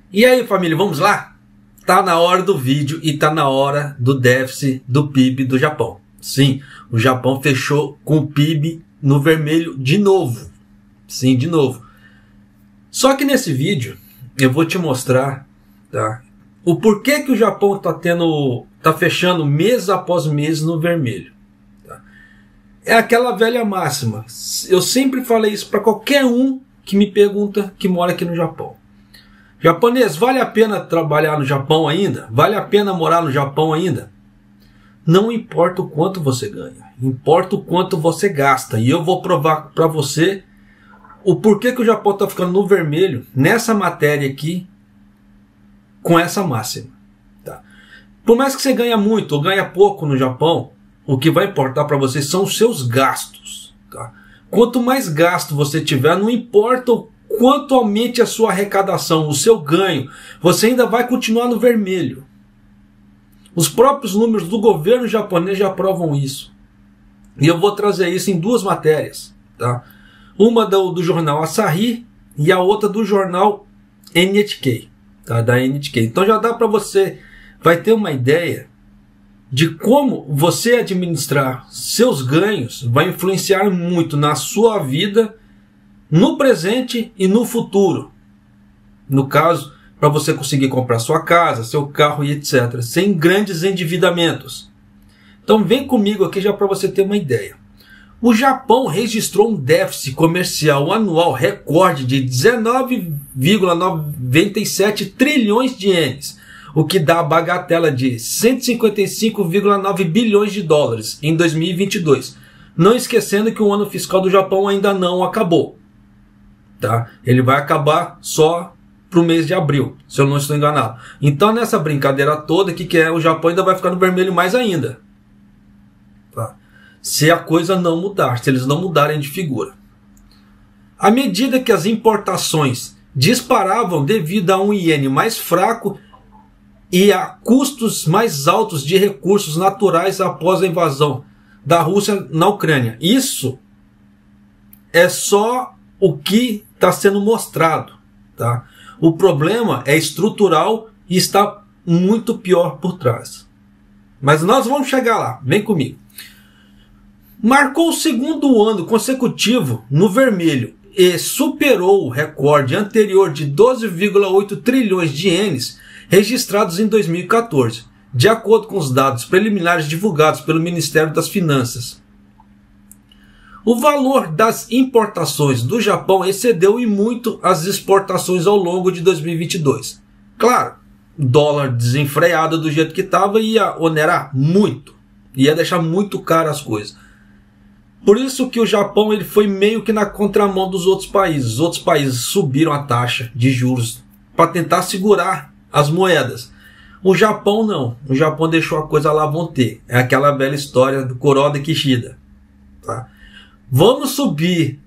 E aí, família, vamos lá? Tá na hora do vídeo e tá na hora do déficit do PIB do Japão. Sim, o Japão fechou com o PIB no vermelho de novo. Sim, de novo. Só que nesse vídeo eu vou te mostrar, tá, o porquê que o Japão tá fechando mês após mês no vermelho. Tá? É aquela velha máxima. Eu sempre falei isso para qualquer um que me pergunta que mora aqui no Japão. Japonês, vale a pena trabalhar no Japão ainda? Vale a pena morar no Japão ainda? Não importa o quanto você ganha, importa o quanto você gasta. E eu vou provar para você o porquê que o Japão está ficando no vermelho nessa matéria aqui, com essa máxima. Tá? Por mais que você ganhe muito ou ganhe pouco no Japão, o que vai importar para você são os seus gastos. Tá? Quanto mais gasto você tiver, não importa o quanto aumente a sua arrecadação, o seu ganho, você ainda vai continuar no vermelho. Os próprios números do governo japonês já provam isso. E eu vou trazer isso em duas matérias. Tá? Uma do jornal Asahi e a outra do jornal NHK. Tá? Da NHK. Então já dá para você, vai ter uma ideia de como você administrar seus ganhos vai influenciar muito na sua vida, no presente e no futuro. No caso, para você conseguir comprar sua casa, seu carro e etc. Sem grandes endividamentos. Então vem comigo aqui já para você ter uma ideia. O Japão registrou um déficit comercial anual recorde de 19,97 trilhões de ienes, o que dá a bagatela de 155,9 bilhões de dólares em 2022. Não esquecendo que o ano fiscal do Japão ainda não acabou. Tá? Ele vai acabar só para o mês de abril, se eu não estou enganado. Então nessa brincadeira toda, que é, o Japão ainda vai ficar no vermelho mais ainda. Tá? Se a coisa não mudar, se eles não mudarem de figura. À medida que as importações disparavam devido a um iene mais fraco e a custos mais altos de recursos naturais após a invasão da Rússia na Ucrânia. Isso é só o que está sendo mostrado. Tá? O problema é estrutural e está muito pior por trás. Mas nós vamos chegar lá, vem comigo. Marcou o segundo ano consecutivo no vermelho e superou o recorde anterior de 12,8 trilhões de ienes registrados em 2014, de acordo com os dados preliminares divulgados pelo Ministério das Finanças. O valor das importações do Japão excedeu e muito as exportações ao longo de 2022. Claro, dólar desenfreado do jeito que estava ia onerar muito, ia deixar muito caro as coisas. Por isso que o Japão ele foi meio que na contramão dos outros países. Os outros países subiram a taxa de juros para tentar segurar as moedas. O Japão não. O Japão deixou a coisa lá vão ter. É aquela velha história do Kuroda e Kishida. Tá? Vamos subir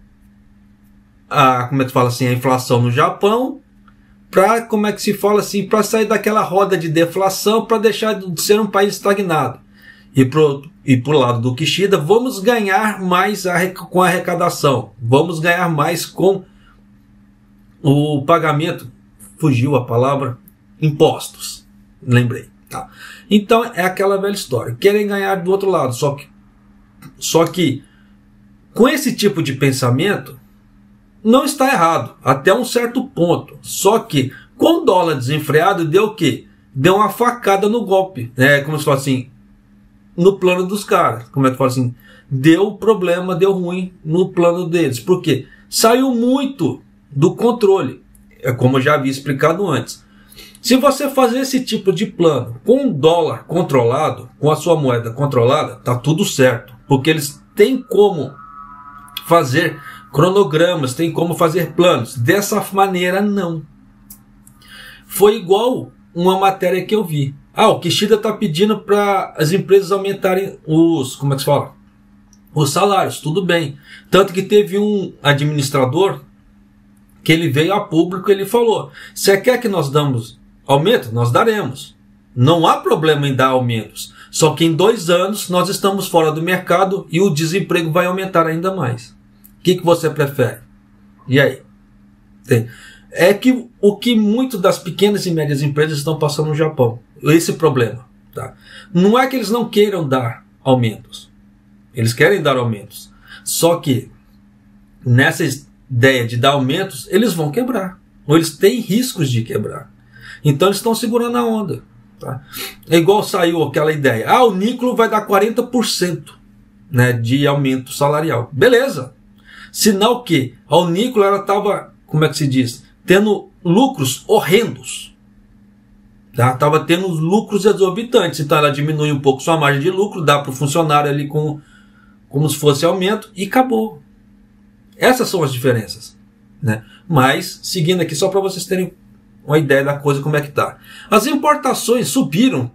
a inflação no Japão para, para sair daquela roda de deflação, para deixar de ser um país estagnado. E pro lado do Kishida, vamos ganhar mais com a arrecadação. Vamos ganhar mais com o pagamento. Fugiu a palavra. Impostos. Lembrei. Tá? Então é aquela velha história. Querem ganhar do outro lado. Só que com esse tipo de pensamento, não está errado, até um certo ponto. Só que, com o dólar desenfreado, deu o quê? Deu uma facada no golpe. Como se fala assim, no plano dos caras. Deu problema, deu ruim no plano deles. Por quê? Saiu muito do controle. É como eu já havia explicado antes. Se você fazer esse tipo de plano com o dólar controlado, com a sua moeda controlada, tá tudo certo. Porque eles têm como fazer cronogramas, tem como fazer planos. Dessa maneira, não. Foi igual uma matéria que eu vi. O Kishida está pedindo para as empresas aumentarem os salários. Tudo bem. Tanto que teve um administrador que ele veio a público e ele falou: você quer que nós damos aumento? Nós daremos. Não há problema em dar aumentos. Só que em 2 anos nós estamos fora do mercado e o desemprego vai aumentar ainda mais. O que você prefere? E aí? é que o que muito das pequenas e médias empresas estão passando no Japão, esse problema, tá? Não é que eles não queiram dar aumentos, eles querem dar aumentos, só que nessa ideia de dar aumentos, eles vão quebrar, ou eles têm riscos de quebrar, então eles estão segurando a onda, tá? É igual saiu aquela ideia, o Uniqlo vai dar 40%, né, de aumento salarial, beleza, sinal que a Uniqlo ela estava, como é que se diz, tendo lucros horrendos, tá? Tava tendo lucros exorbitantes, então ela diminui um pouco sua margem de lucro, dá para o funcionário ali como se fosse aumento e acabou. Essas são as diferenças, né? Mas, seguindo aqui, só para vocês terem uma ideia da coisa como é que tá. As importações subiram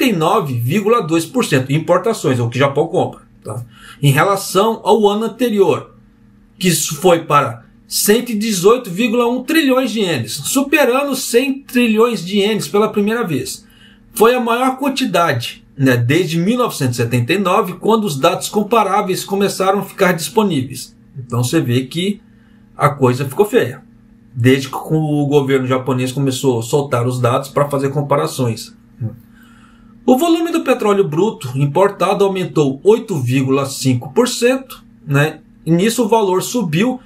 39,2%, importações, é o que o Japão compra, tá? Em relação ao ano anterior, que isso foi para 118,1 trilhões de ienes, superando 100 trilhões de ienes pela primeira vez. Foi a maior quantidade, né, desde 1979, quando os dados comparáveis começaram a ficar disponíveis. Então você vê que a coisa ficou feia, desde que o governo japonês começou a soltar os dados para fazer comparações. O volume do petróleo bruto importado aumentou 8,5%, né? E nisso o valor subiu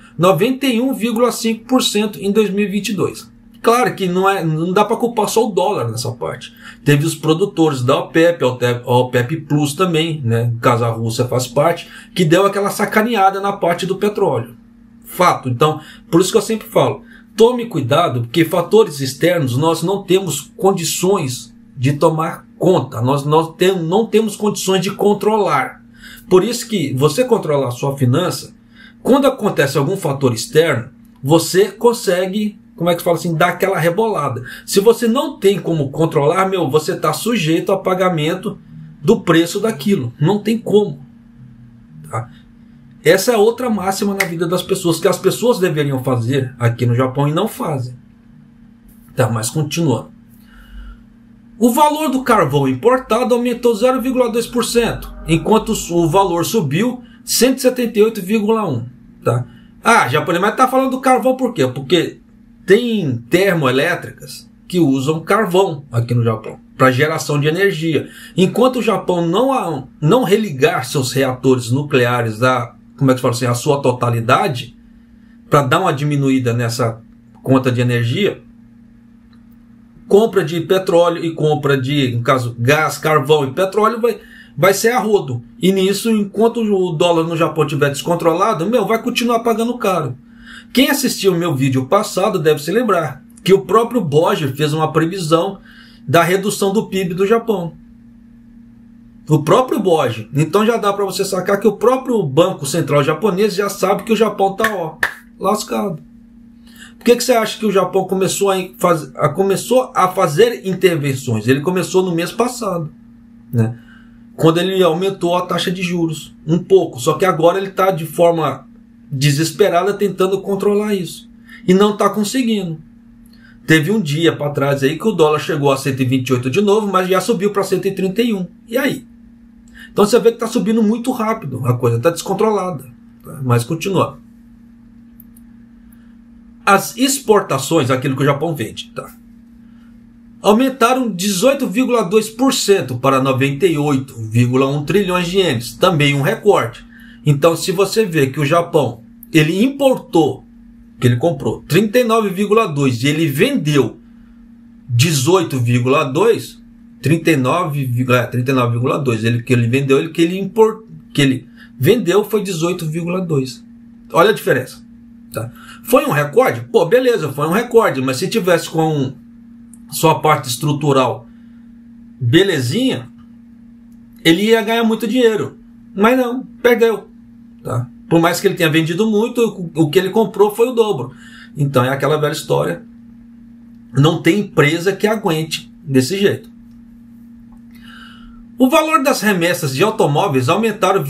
91,5% em 2022. Claro que não dá para culpar só o dólar nessa parte. Teve os produtores da OPEP, a OPEP Plus também, né? No caso a Rússia faz parte, que deu aquela sacaneada na parte do petróleo. Fato. Então, por isso que eu sempre falo, tome cuidado, porque fatores externos nós não temos condições de tomar conta, nós não temos condições de controlar. Por isso que você controlar a sua finança, quando acontece algum fator externo, você consegue, como é que fala assim, dar aquela rebolada. Se você não tem como controlar, você está sujeito a pagamento do preço daquilo. Não tem como. Tá? Essa é outra máxima na vida das pessoas, que as pessoas deveriam fazer aqui no Japão e não fazem. Tá, mas continuando. O valor do carvão importado aumentou 0,2%, enquanto o valor subiu 178,1%. Tá? Japonês, mas está falando do carvão por quê? Porque tem termoelétricas que usam carvão aqui no Japão para geração de energia. Enquanto o Japão não religar seus reatores nucleares a sua totalidade, para dar uma diminuída nessa conta de energia, compra de petróleo e compra de, no caso, gás, carvão e petróleo vai ser a rodo. E nisso, enquanto o dólar no Japão estiver descontrolado, vai continuar pagando caro. Quem assistiu o meu vídeo passado deve se lembrar que o próprio Borger fez uma previsão da redução do PIB do Japão. O próprio Borger. Então já dá para você sacar que o próprio Banco Central japonês já sabe que o Japão está lascado. Por que você acha que o Japão começou a fazer intervenções? Ele começou no mês passado, né? Quando ele aumentou a taxa de juros um pouco. Só que agora ele está de forma desesperada tentando controlar isso. E não está conseguindo. Teve um dia para trás aí que o dólar chegou a 128 de novo, mas já subiu para 131. E aí? Então você vê que está subindo muito rápido. A coisa está descontrolada. Tá? Mas continua. As exportações, aquilo que o Japão vende, tá? Aumentaram 18,2% para 98,1 trilhões de ienes, também um recorde. Então, se você vê que o Japão, ele importou, que ele comprou 39,2 e ele vendeu 18,2, 39,2, ele vendeu foi 18,2. Olha a diferença. Tá? Foi um recorde? Pô, beleza, foi um recorde, mas se tivesse com sua parte estrutural belezinha, ele ia ganhar muito dinheiro. Mas não, perdeu. Tá? Por mais que ele tenha vendido muito, o que ele comprou foi o dobro. Então é aquela velha história. Não tem empresa que aguente desse jeito. O valor das remessas de automóveis aumentaram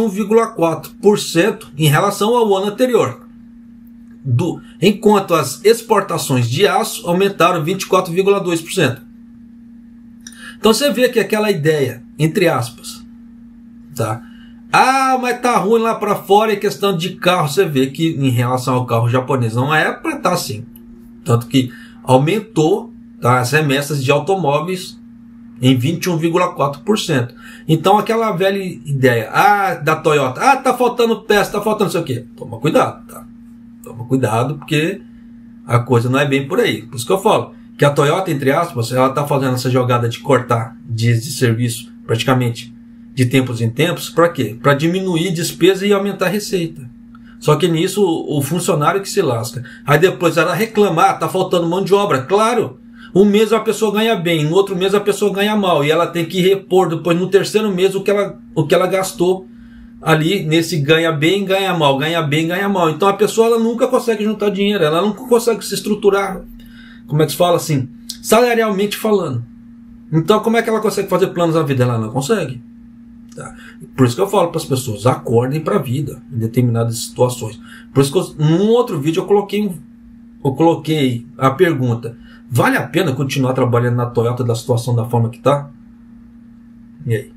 21,4% em relação ao ano anterior. Enquanto as exportações de aço aumentaram 24,2%. Então você vê que aquela ideia, entre aspas, tá? Mas tá ruim lá para fora em questão de carro. Você vê que em relação ao carro japonês não é para estar assim. Tanto que aumentou, tá, as remessas de automóveis em 21,4%. Então aquela velha ideia, da Toyota, tá faltando peça, tá faltando não sei o quê. Toma cuidado, tá? Toma cuidado, porque a coisa não é bem por aí. Por isso que eu falo que a Toyota, entre aspas, ela tá fazendo essa jogada de cortar dias de serviço praticamente de tempos em tempos. Para quê? Para diminuir despesa e aumentar a receita. Só que nisso o funcionário que se lasca. Aí depois ela reclama, tá faltando mão de obra. Claro, um mês a pessoa ganha bem, no outro mês a pessoa ganha mal. E ela tem que repor depois no terceiro mês o que ela gastou ali nesse ganha bem, ganha mal, ganha bem, ganha mal. Então a pessoa ela nunca consegue juntar dinheiro, ela nunca consegue se estruturar, como é que se fala assim, salarialmente falando. Então como é que ela consegue fazer planos na vida? Ela não consegue. Tá? Por isso que eu falo para as pessoas, acordem para a vida em determinadas situações. Por isso que num outro vídeo eu coloquei a pergunta: vale a pena continuar trabalhando na Toyota da situação da forma que está? E aí?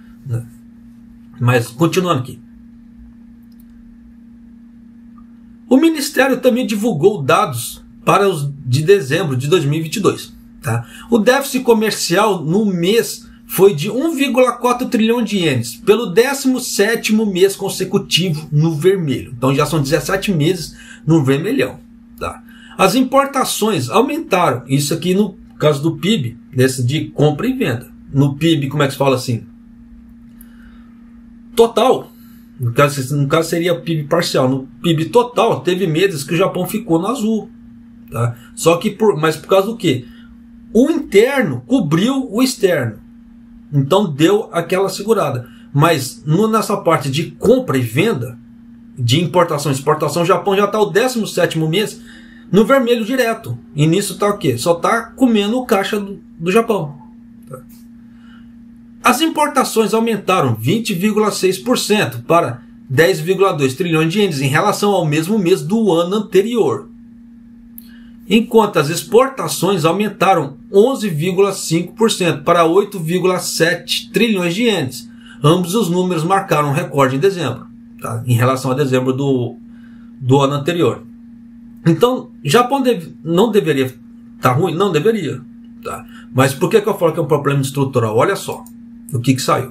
Mas continuando aqui. O Ministério também divulgou dados para os de dezembro de 2022. Tá? O déficit comercial no mês foi de 1,4 trilhão de ienes, pelo 17º mês consecutivo no vermelho. Então já são 17 meses no vermelhão. Tá? As importações aumentaram. Isso aqui no caso do PIB, desse de compra e venda. No PIB, como é que se fala assim? Total. No caso seria PIB parcial. No PIB total, teve meses que o Japão ficou no azul. Tá? Só que mas por causa do quê? O interno cobriu o externo. Então deu aquela segurada. Mas nessa parte de compra e venda, de importação e exportação, o Japão já está o 17º mês no vermelho direto. E nisso está o quê? Só está comendo o caixa do Japão. Tá? As importações aumentaram 20,6% para 10,2 trilhões de ienes em relação ao mesmo mês do ano anterior. Enquanto as exportações aumentaram 11,5% para 8,7 trilhões de ienes. Ambos os números marcaram um recorde em dezembro, tá? Em relação a dezembro do ano anterior. Então, Japão não deveria estar ruim? Não deveria. Tá? Mas por que eu falo que é um problema estrutural? Olha só o que saiu.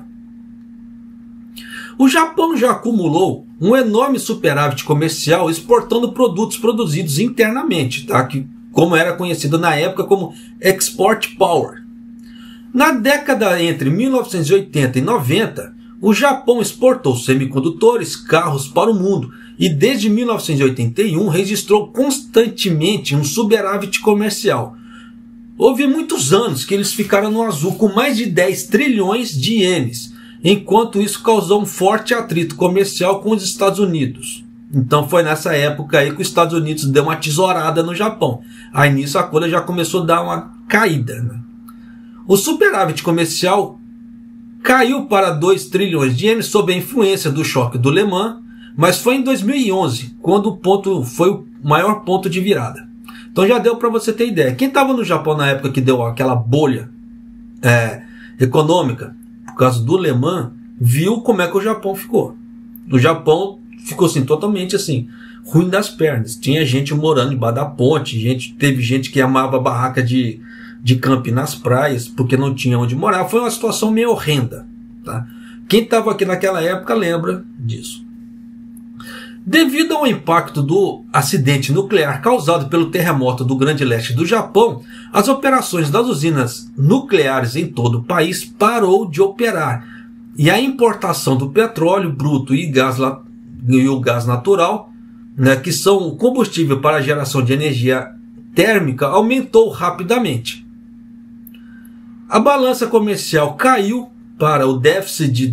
O Japão já acumulou um enorme superávit comercial exportando produtos produzidos internamente, tá? Que, como era conhecido na época como Export Power. Na década entre 1980 e 90, o Japão exportou semicondutores, carros para o mundo e desde 1981 registrou constantemente um superávit comercial. Houve muitos anos que eles ficaram no azul com mais de 10 trilhões de ienes. Enquanto isso causou um forte atrito comercial com os Estados Unidos. Então foi nessa época aí que os Estados Unidos deu uma tesourada no Japão. Aí nisso a coisa já começou a dar uma caída. Né? O superávit comercial caiu para 2 trilhões de ienes sob a influência do choque do Lehman, mas foi em 2011 quando foi o maior ponto de virada. Então já deu para você ter ideia. Quem estava no Japão na época que deu aquela bolha econômica, por causa do Lehman, viu como é que o Japão ficou. O Japão ficou assim, totalmente assim, ruim das pernas. Tinha gente morando embaixo da ponte, teve gente que amava barraca de camping nas praias, porque não tinha onde morar. Foi uma situação meio horrenda. Tá? Quem estava aqui naquela época lembra disso. Devido ao impacto do acidente nuclear causado pelo terremoto do Grande Leste do Japão, as operações das usinas nucleares em todo o país parou de operar e a importação do petróleo bruto e o gás natural, né, que são o combustível para a geração de energia térmica, aumentou rapidamente. A balança comercial caiu para o déficit de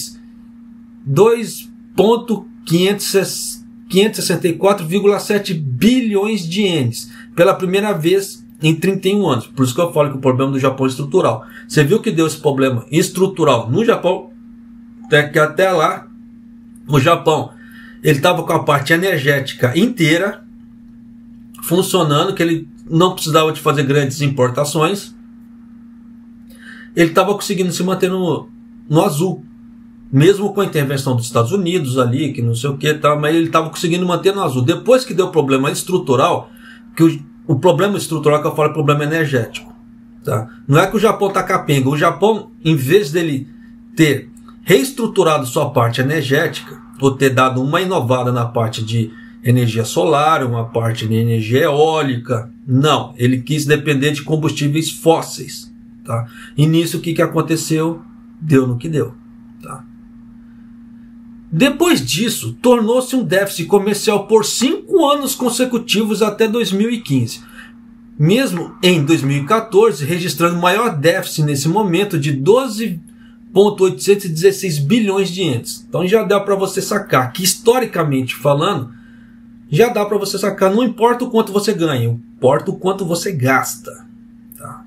564,7 bilhões de ienes, pela primeira vez em 31 anos. Por isso que eu falo que o problema do Japão é estrutural. Você viu que deu esse problema estrutural no Japão? Que até lá, o Japão ele estava com a parte energética inteira funcionando, que ele não precisava de fazer grandes importações. Ele estava conseguindo se manter no azul. Mesmo com a intervenção dos Estados Unidos ali, que não sei o que, tá, mas ele estava conseguindo manter no azul. Depois que deu problema estrutural, que o problema estrutural que eu falo é problema energético. Tá? Não é que o Japão está capenga. O Japão, em vez dele ter reestruturado sua parte energética, ou ter dado uma inovada na parte de energia solar, uma parte de energia eólica, não. Ele quis depender de combustíveis fósseis. Tá? E nisso o que aconteceu? Deu no que deu. Tá? Depois disso, tornou-se um déficit comercial por 5 anos consecutivos até 2015. Mesmo em 2014, registrando maior déficit nesse momento de 12,816 bilhões de ienes. Então já dá para você sacar que, historicamente falando, já dá para você sacar, não importa o quanto você ganha, importa o quanto você gasta. Tá?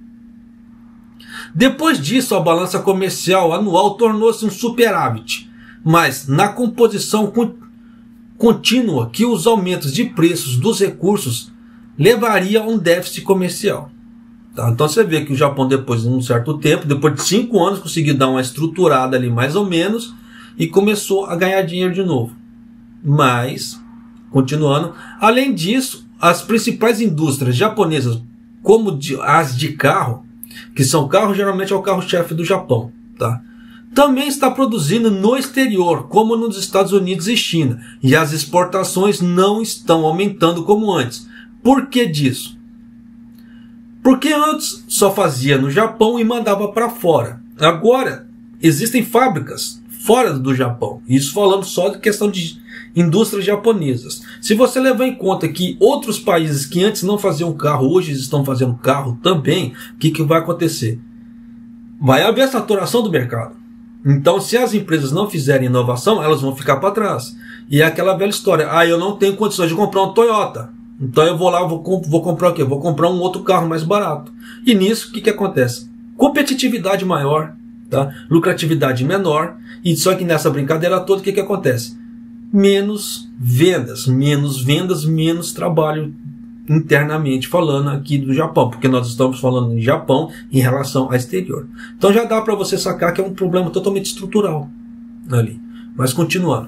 Depois disso, a balança comercial anual tornou-se um superávit, mas na composição contínua que os aumentos de preços dos recursos levaria a um déficit comercial. Tá? Então você vê que o Japão, depois de um certo tempo, depois de 5 anos, conseguiu dar uma estruturada ali mais ou menos e começou a ganhar dinheiro de novo. Mas, continuando, além disso, as principais indústrias japonesas, como as de carro, que são carros, geralmente é o carro-chefe do Japão, tá? Também está produzindo no exterior, como nos Estados Unidos e China, e as exportações não estão aumentando como antes. Por que disso? Porque antes só fazia no Japão e mandava para fora. Agora existem fábricas fora do Japão. Isso falando só de questão de indústrias japonesas. Se você levar em conta que outros países que antes não faziam carro, hoje estão fazendo carro também, o que vai acontecer? Vai haver saturação do mercado. Então, se as empresas não fizerem inovação, elas vão ficar para trás. E é aquela velha história. Eu não tenho condições de comprar um Toyota. Então eu vou lá, vou comprar o quê? Vou comprar um outro carro mais barato. E nisso, o que acontece? Competitividade maior, tá? Lucratividade menor. E só que nessa brincadeira toda, o que acontece? Menos vendas, menos trabalho internamente falando aqui do Japão, porque nós estamos falando em Japão em relação ao exterior. Então já dá para você sacar que é um problema totalmente estrutural ali. Mas continuando.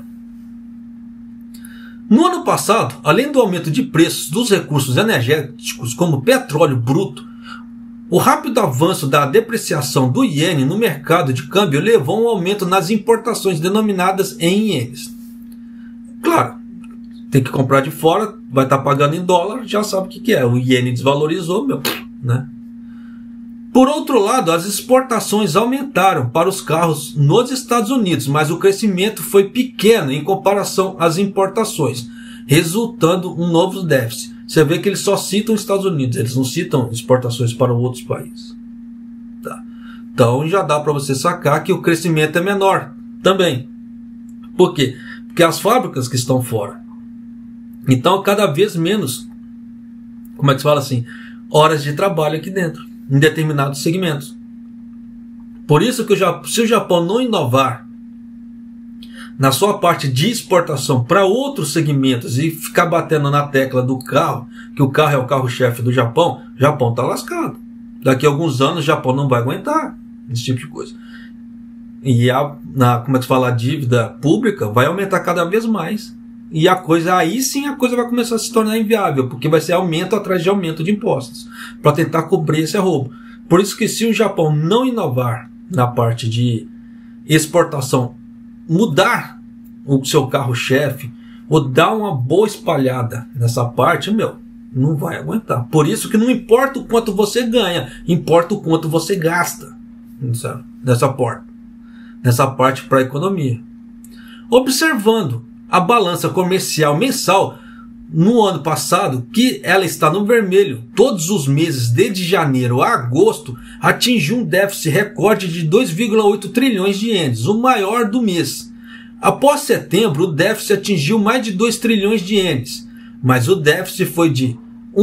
No ano passado, além do aumento de preços dos recursos energéticos como petróleo bruto, o rápido avanço da depreciação do iene no mercado de câmbio levou a um aumento nas importações denominadas em ienes. Claro, tem que comprar de fora, vai estar pagando em dólar, já sabe o que é. O iene desvalorizou, né? Por outro lado, as exportações aumentaram para os carros nos Estados Unidos, mas o crescimento foi pequeno em comparação às importações, resultando um novo déficit. Você vê que eles só citam os Estados Unidos, eles não citam exportações para outros países. Tá? Então já dá para você sacar que o crescimento é menor também. Por quê? Porque as fábricas que estão fora. Então cada vez menos, como é que se fala assim, horas de trabalho aqui dentro, em determinados segmentos. Por isso que se o Japão não inovar na sua parte de exportação para outros segmentos e ficar batendo na tecla do carro, que o carro é o carro-chefe do Japão, o Japão está lascado. Daqui a alguns anos o Japão não vai aguentar esse tipo de coisa. E como é que se fala, a dívida pública vai aumentar cada vez mais. E aí sim a coisa vai começar a se tornar inviável, porque vai ser aumento atrás de aumento de impostos, para tentar cobrir esse roubo. Por isso que se o Japão não inovar na parte de exportação, mudar o seu carro-chefe, ou dar uma boa espalhada nessa parte, não vai aguentar. Por isso que não importa o quanto você ganha, importa o quanto você gasta nessa parte para a economia. Observando a balança comercial mensal no ano passado, que ela está no vermelho todos os meses, desde janeiro a agosto, atingiu um déficit recorde de 2,8 trilhões de ienes, o maior do mês. Após setembro, o déficit atingiu mais de 2 trilhões de ienes, mas o déficit foi de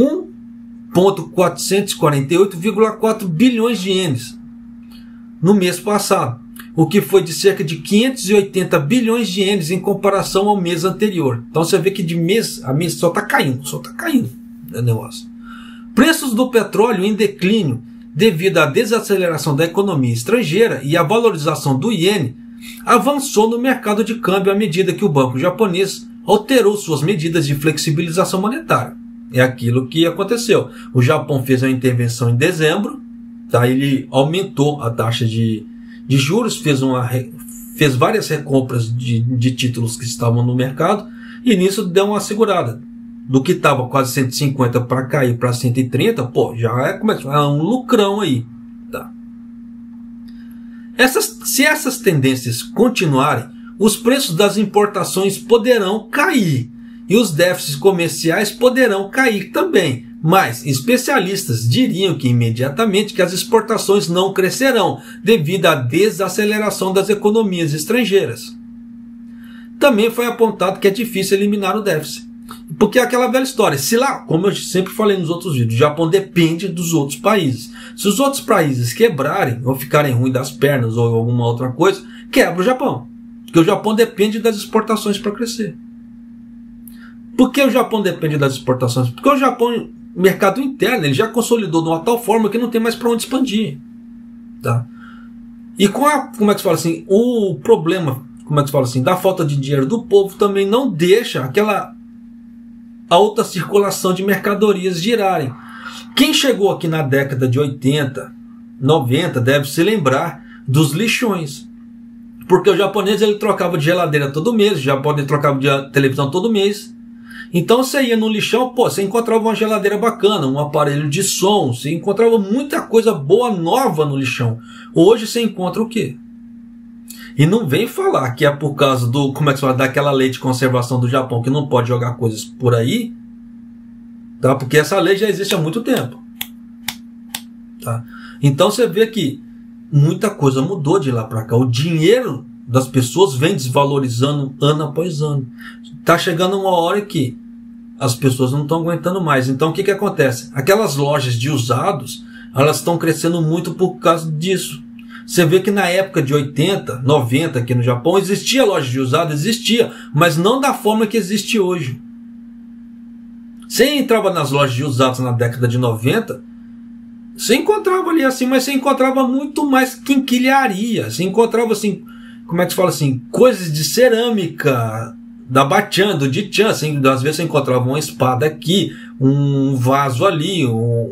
1,448,4 bilhões de ienes no mês passado, o que foi de cerca de 580 bilhões de ienes em comparação ao mês anterior. Então você vê que de mês a mês só está caindo o negócio. Preços do petróleo em declínio devido à desaceleração da economia estrangeira e à valorização do iene avançou no mercado de câmbio à medida que o banco japonês alterou suas medidas de flexibilização monetária. é aquilo que aconteceu. O Japão fez uma intervenção em dezembro, tá? Ele aumentou a taxa de juros, fez várias recompras de títulos que estavam no mercado, e nisso deu uma segurada. Do que estava quase 150 para cair para 130, pô, já é um lucrão aí. Tá? Se essas tendências continuarem, os preços das importações poderão cair e os déficits comerciais poderão cair também. Mas especialistas diriam que imediatamente que as exportações não crescerão devido à desaceleração das economias estrangeiras. Também foi apontado que é difícil eliminar o déficit. Porque é aquela velha história, se lá, como eu sempre falei nos outros vídeos, o Japão depende dos outros países. Se os outros países quebrarem, ou ficarem ruins das pernas, ou alguma outra coisa, quebra o Japão. Porque o Japão depende das exportações para crescer. Por que o Japão depende das exportações? Porque o Japão, mercado interno, ele já consolidou de uma tal forma que não tem mais para onde expandir. Tá? E com o problema, da falta de dinheiro do povo também não deixa aquela alta circulação de mercadorias girarem. Quem chegou aqui na década de 80, 90, deve se lembrar dos lixões. Porque o japonês ele trocava de geladeira todo mês, o japonês trocava de televisão todo mês. Então você ia no lixão, você encontrava uma geladeira bacana, um aparelho de som, você encontrava muita coisa boa, nova no lixão. Hoje você encontra o quê? E não vem falar que é por causa do, daquela lei de conservação do Japão, que não pode jogar coisas por aí, tá? Porque essa lei já existe há muito tempo. Tá? Então você vê que muita coisa mudou de lá para cá. O dinheiro das pessoas vem desvalorizando ano após ano. Tá chegando uma hora que as pessoas não estão aguentando mais. Então o que acontece? Aquelas lojas de usados, elas estão crescendo muito por causa disso. Você vê que na época de 80, 90 aqui no Japão, existia loja de usado, existia, mas não da forma que existe hoje. Você entrava nas lojas de usados na década de 90, você encontrava ali assim, mas você encontrava muito mais quinquilharia. Você encontrava assim, coisas de cerâmica, da Bachan, do Dichan, assim, às vezes você encontrava uma espada aqui, um vaso ali,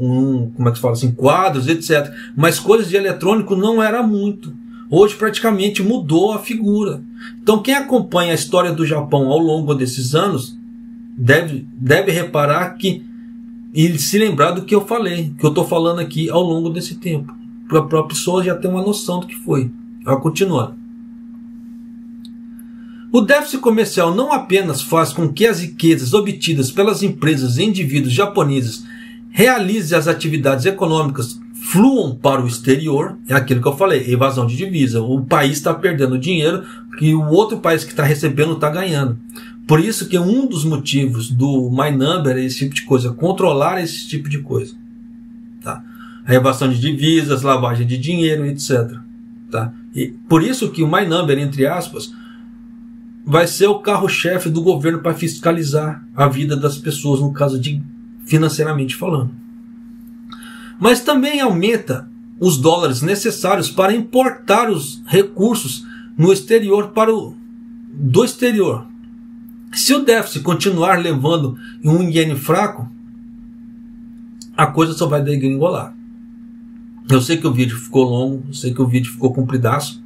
quadros, etc. Mas coisas de eletrônico não era muito. Hoje praticamente mudou a figura. Então quem acompanha a história do Japão ao longo desses anos deve reparar que e se lembrar do que eu falei, que eu estou falando aqui ao longo desse tempo. Para a pessoa já ter uma noção do que foi. Continuando. O déficit comercial não apenas faz com que as riquezas obtidas pelas empresas e indivíduos japoneses realizem as atividades econômicas fluam para o exterior, é aquilo que eu falei, evasão de divisa. O país está perdendo dinheiro e o outro país que está recebendo está ganhando. Por isso que um dos motivos do My Number é esse tipo de coisa, controlar esse tipo de coisa. Tá? A evasão de divisas, lavagem de dinheiro, etc. Tá? E por isso que o My Number, entre aspas, vai ser o carro-chefe do governo para fiscalizar a vida das pessoas, no caso de financeiramente falando. Mas também aumenta os dólares necessários para importar os recursos no exterior do exterior. Se o déficit continuar levando em um iene fraco, a coisa só vai degringolar. Eu sei que o vídeo ficou longo, eu sei que o vídeo ficou compridaço,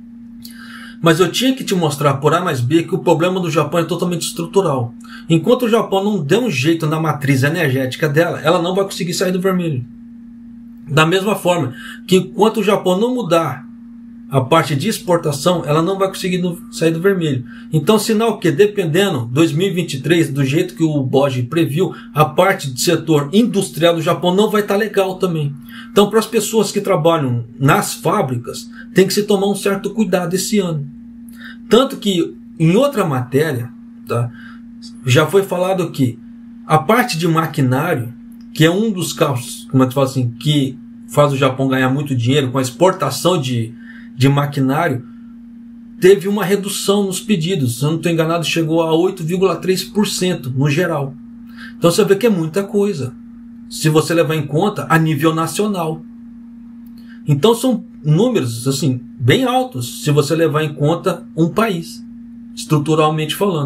mas eu tinha que te mostrar por A mais B que o problema do Japão é totalmente estrutural. Enquanto o Japão não der um jeito na matriz energética dela, ela não vai conseguir sair do vermelho. Da mesma forma que enquanto o Japão não mudar a parte de exportação, ela não vai conseguir sair do vermelho. Então, sinal que, dependendo, 2023, do jeito que o BOJ previu, a parte do setor industrial do Japão não vai estar legal também. Então, para as pessoas que trabalham nas fábricas, tem que se tomar um certo cuidado esse ano. Tanto que, em outra matéria, tá, já foi falado que a parte de maquinário, que é um dos carros, que faz o Japão ganhar muito dinheiro com a exportação de maquinário, teve uma redução nos pedidos. Se eu não estou enganado, chegou a 8,3% no geral. Então você vê que é muita coisa, se você levar em conta a nível nacional. Então são números assim bem altos, se você levar em conta um país, estruturalmente falando.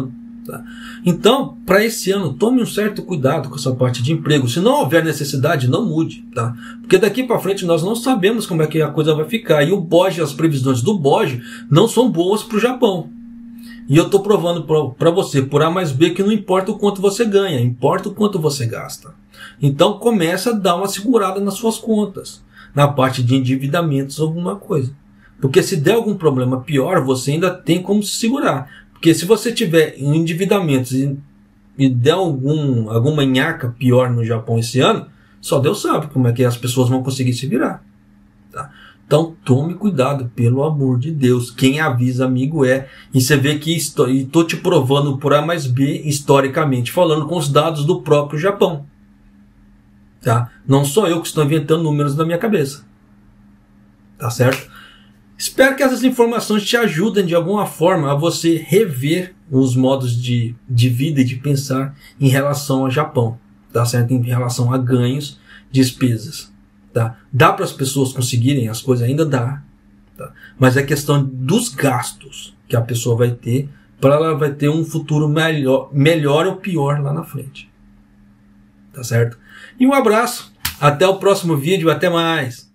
Tá? Então, para esse ano, tome um certo cuidado com essa parte de emprego. Se não houver necessidade, não mude. Tá? Porque daqui para frente nós não sabemos como é que a coisa vai ficar. E o BOJ, as previsões do BOJ não são boas para o Japão. E eu estou provando para você, por A mais B, que não importa o quanto você ganha, importa o quanto você gasta. Então começa a dar uma segurada nas suas contas, na parte de endividamentos, alguma coisa. Porque se der algum problema pior, você ainda tem como se segurar. Porque se você tiver endividamentos e der alguma nhaca pior no Japão esse ano, só Deus sabe como é que as pessoas vão conseguir se virar. Tá? Então tome cuidado, pelo amor de Deus. Quem avisa, amigo é. E você vê que estou te provando por A mais B, historicamente falando, com os dados do próprio Japão. Tá? Não sou eu que estou inventando números na minha cabeça. Tá certo? Espero que essas informações te ajudem de alguma forma a você rever os modos de vida e de pensar em relação ao Japão, tá certo? Em relação a ganhos, despesas, tá? Dá para as pessoas conseguirem as coisas, ainda dá, tá? Mas é questão dos gastos que a pessoa vai ter para ela vai ter um futuro melhor ou pior lá na frente, tá certo? E um abraço, até o próximo vídeo, até mais!